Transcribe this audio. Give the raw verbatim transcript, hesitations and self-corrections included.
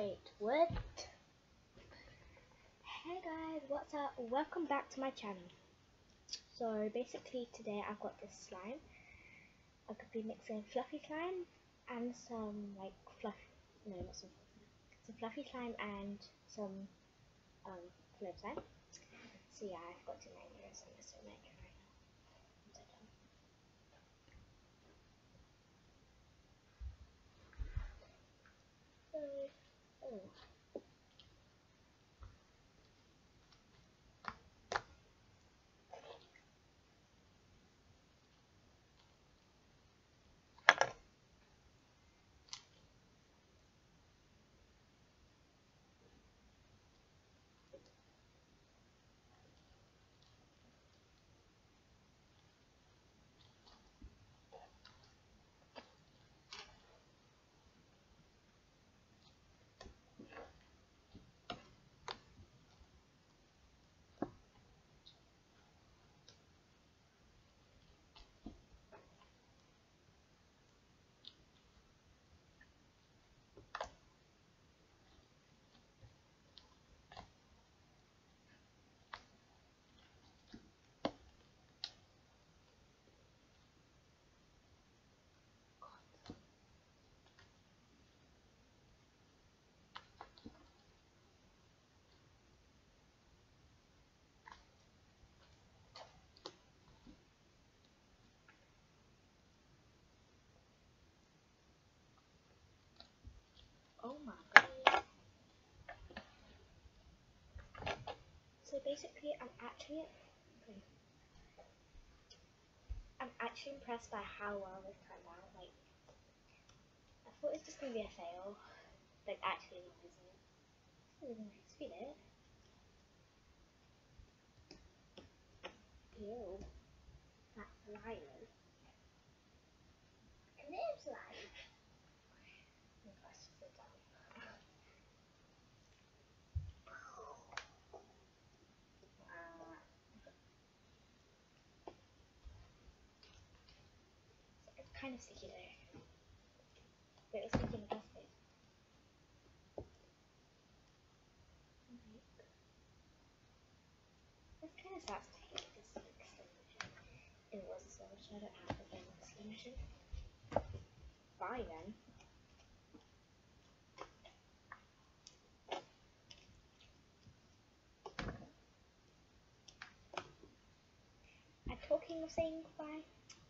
Wait, what? Hey guys, what's up? Welcome back to my channel. So basically today I've got this slime. I could be mixing fluffy slime and some like fluff, no not some, some fluffy slime and some um flow slime. So yeah, I've got to name this and this will make it right now. So, oh. Oh my god. So basically I'm actually I'm actually impressed by how well this turned out. Like I thought it was just gonna be a fail. But actually not, isn't it? It's really nice. Feel it. Ew. That's slimy. It is slimy. Oh my gosh, sit down. Uh, it's kind of sticky though. But it's sticky in the best way. This kind of starts to hate this like slow motion. It was a slow motion, I don't have the game with slow motion. Bye then. I'm talking of saying goodbye.